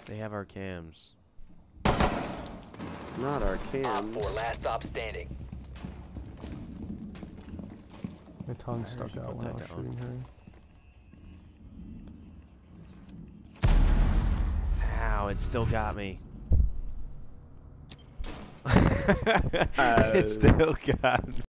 They have our cams. Not our Op cams. 4, last stop standing. My tongue I stuck should out put when I that was down. shooting her. Ow, it still got me. Uh, It still got me.